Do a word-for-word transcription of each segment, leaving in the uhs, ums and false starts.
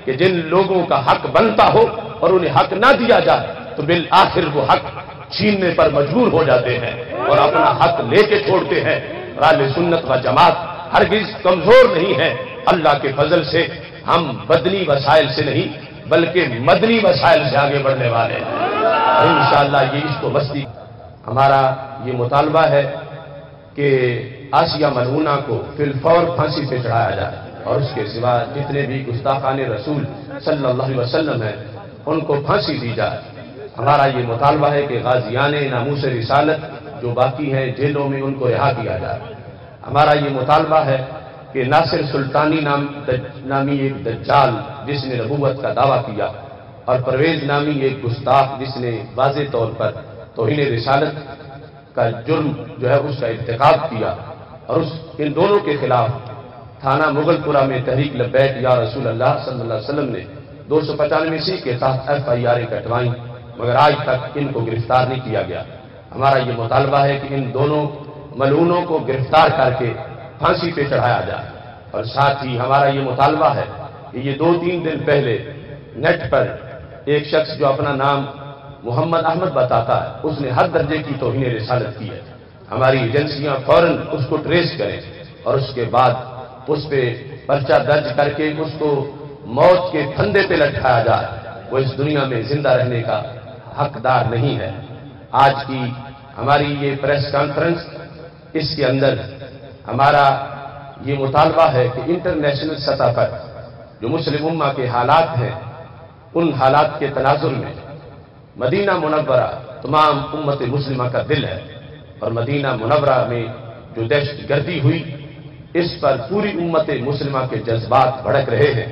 کہ جن لوگوں کا حق بنتا ہو اور انہیں حق نہ دیا جائے تو بالآخر وہ حق چھیننے پر مجبور ہو جاتے ہیں اور اپنا حق لے کے چھوڑتے ہیں۔ اور اہل سنت و جماعت ہرگز کمزور نہیں ہے، اللہ کے فضل سے ہم بدنی وسائل سے نہیں بلکہ مدنی وسائل سے آگے بڑھنے والے ہیں، اور انشاءاللہ یہ عشق و مستی۔ ہمارا یہ مطالبہ ہے کہ آسیہ ملعونہ کو فی الفور پھانسی پہ چڑھایا جائے، اور اس کے سوا جتنے بھی گستاخان رسول صلی اللہ علیہ وسلم ہیں ان کو پھانسی دی جائے۔ ہمارا یہ مطالبہ ہے کہ غازیان ناموس رسالت جو باقی ہیں جیلوں میں ان کو رہا کیا جائے۔ ہمارا یہ مطالبہ ہے کہ ناصر سلطانی نام نامی ایک دجال جس نے نبوت کا دعویٰ کیا، اور پرویز نامی ایک گستاخ جس نے واضح طور پر توہین رسالت کا جرم جو ہے اس کا ارتکاب کیا، اور اس ان دونوں کے خلاف تھانہ مغل پورہ میں تحریک لبیک یا رسول اللہ صلی اللہ علیہ وسلم نے دو سو پچانوے سی کے تحت ایف آئی آر کٹوائیں، مگر آج تک ان کو گرفتار نہیں کیا گیا۔ ہمارا یہ مطالبہ ہے کہ ان دونوں ملعونوں کو گرفتار کر کے پھانسی پہ چڑھایا جائے، اور ساتھ ہی ہمارا یہ مطالبہ ہے کہ یہ دو تین دن پہلے نیٹ پر ایک شخص جو اپنا نام محمد احمد بتاتا ہے اس نے ہر درجے کی توہین رسالت کی ہے، ہماری ایجنسیاں فوراً اس کو ٹریس کریں اور اس کے بعد اس پہ پرچہ درج کر کے اس کو موت کے پھندے پہ لٹکایا جائے، وہ اس دنیا میں زندہ رہنے کا حقدار نہیں ہے۔ آج کی ہماری یہ پریس کانفرنس، اس کے اندر ہمارا یہ مطالبہ ہے کہ انٹرنیشنل سطح پر جو مسلم امہ کے حالات ہیں ان حالات کے تناظر میں مدینہ منورہ تمام امت مسلمہ کا دل ہے، اور مدینہ منورہ میں جو دہشت گردی ہوئی اس پر پوری امت مسلمہ کے جذبات بھڑک رہے ہیں۔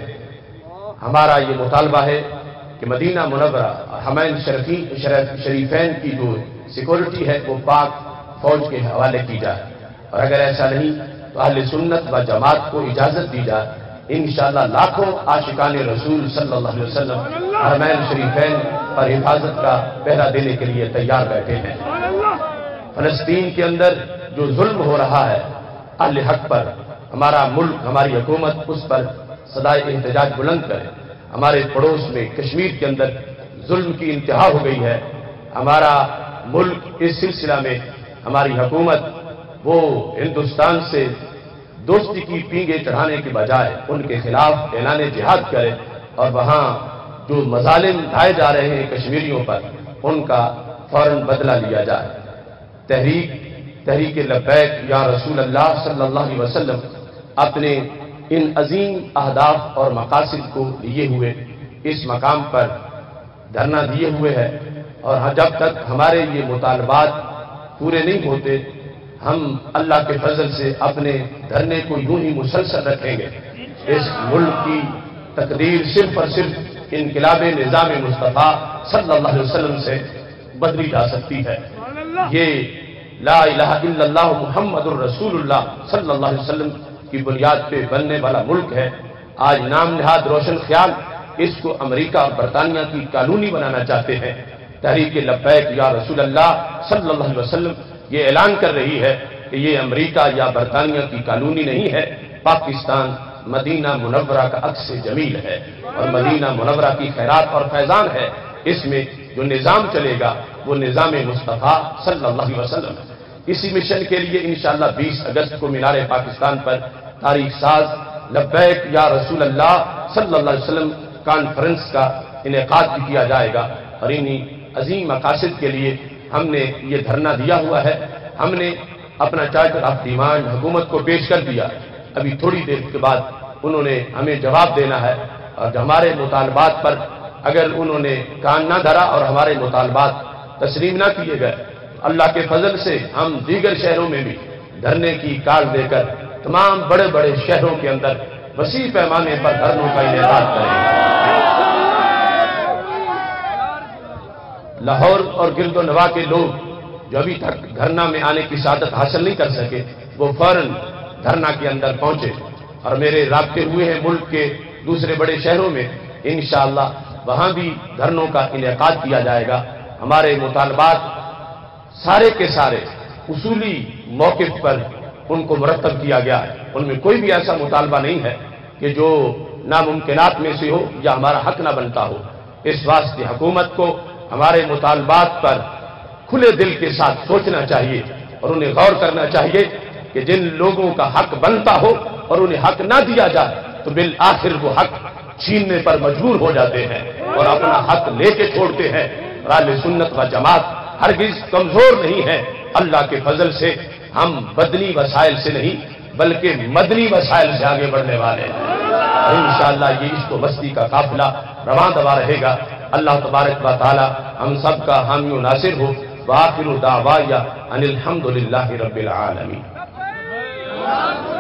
ہمارا یہ مطالبہ ہے کہ مدینہ منورہ حرمین شریفین کی جو سیکورٹی ہے وہ پاک فوج کے حوالے کی جائے، اور اگر ایسا نہیں تو اہل سنت و جماعت کو اجازت دی جائے، انشاءاللہ لاکھوں عاشقان رسول صلی اللہ علیہ وسلم حرمین شریفین پر حفاظت کا پہرا دینے کے لیے تیار بیٹھے ہیں۔ فلسطین کے اندر جو ظلم ہو رہا ہے اہل حق پر، ہمارا ملک ہماری حکومت اس پر صدائے احتجاج بلند کرے۔ ہمارے پڑوس میں کشمیر کے اندر ظلم کی انتہا ہو گئی ہے، ہمارا ملک اس سلسلہ میں ہماری حکومت وہ ہندوستان سے دوستی کی پینگیں چڑھانے کے بجائے ان کے خلاف اعلان جہاد کرے، اور وہاں جو مظالم ڈھائے جا رہے ہیں کشمیریوں پر ان کا فوراً بدلہ لیا جائے۔ تحریک تحریک لبیک یا رسول اللہ صلی اللہ علیہ وسلم اپنے ان عظیم اہداف اور مقاصد کو لیے ہوئے اس مقام پر دھرنا دیے ہوئے ہے، اور جب تک ہمارے یہ مطالبات پورے نہیں ہوتے ہم اللہ کے فضل سے اپنے دھرنے کو یوں ہی مسلسل رکھیں گے۔ اس ملک کی تقدیر صرف اور صرف انقلاب نظام مصطفیٰ صلی اللہ علیہ وسلم سے بدلی جا سکتی ہے۔ یہ لا الہ الا اللہ محمد الرسول اللہ صلی اللہ علیہ وسلم کی بنیاد پہ بننے والا ملک ہے۔ آج نام نہاد روشن خیال اس کو امریکہ اور برطانیہ کی قانونی بنانا چاہتے ہیں۔ تحریک لبیک یا رسول اللہ صلی اللہ علیہ وسلم یہ اعلان کر رہی ہے کہ یہ امریکہ یا برطانیہ کی قانونی نہیں ہے، پاکستان مدینہ منورہ کا عکس جمیل ہے، اور مدینہ منورہ کی خیرات اور فیضان ہے۔ اس میں جو نظام چلے گا وہ نظام مصطفیٰ صلی اللہ علیہ وسلم۔ اسی مشن کے لیے انشاءاللہ بیس اگست کو مینار پاکستان پر تاریخ ساز لبیک یا رسول اللہ صلی اللہ علیہ وسلم کانفرنس کا انعقاد بھی کیا جائے گا، اور انہی عظیم مقاصد کے لیے ہم نے یہ دھرنا دیا ہوا ہے۔ ہم نے اپنا چارٹر آف ڈیمانڈ حکومت کو پیش کر دیا، ابھی تھوڑی دیر کے بعد انہوں نے ہمیں جواب دینا ہے، اور ہمارے مطالبات پر اگر انہوں نے کان نہ دھرا اور ہمارے مطالبات تسلیم نہ کیے گئے، اللہ کے فضل سے ہم دیگر شہروں میں بھی دھرنے کی کال دے کر تمام بڑے بڑے شہروں کے اندر وسیع پیمانے پر دھرنوں کا انعقاد کریں گے۔ لاہور اور گرد و نواح کے لوگ جو ابھی تک دھرنا میں آنے کی سعادت حاصل نہیں کر سکے وہ فوراً دھرنا کے اندر پہنچے، اور میرے رابطے ہوئے ہیں ملک کے دوسرے بڑے شہروں میں، انشاءاللہ وہاں بھی دھرنوں کا انعقاد کیا جائے گا۔ ہمارے مطالبات سارے کے سارے اصولی موقف پر ان کو مرتب کیا گیا ہے، ان میں کوئی بھی ایسا مطالبہ نہیں ہے کہ جو ناممکنات میں سے ہو یا ہمارا حق نہ بنتا ہو۔ اس واسطے حکومت کو ہمارے مطالبات پر کھلے دل کے ساتھ سوچنا چاہیے اور انہیں غور کرنا چاہیے کہ جن لوگوں کا حق بنتا ہو اور انہیں حق نہ دیا جائے تو بالآخر وہ حق چھیننے پر مجبور ہو جاتے ہیں اور اپنا حق لے کے چھوڑتے ہیں۔ اہل سنت و جماعت ہرگز کمزور نہیں ہے، اللہ کے فضل سے ہم بدنی وسائل سے نہیں بلکہ مدنی وسائل سے آگے بڑھنے والے ہیں، اور انشاءاللہ یہ عشق و مستی کا قافلہ رواں دوا رہے گا۔ اللہ تبارک و تعالی ہم سب کا حامی و ناصر ہو۔ وآخر دعوایا ان الحمد للہ رب العالمین۔